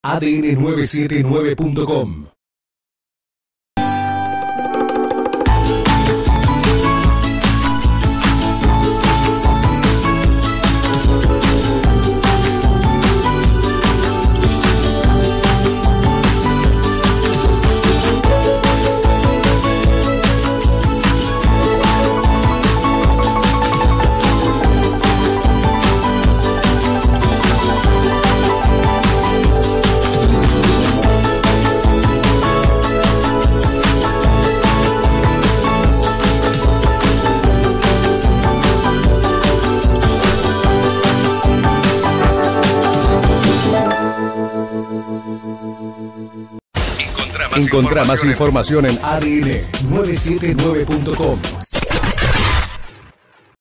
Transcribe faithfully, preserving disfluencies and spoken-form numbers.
A D N nueve siete nueve punto com. Encontrá más información en A D N nueve siete nueve punto com.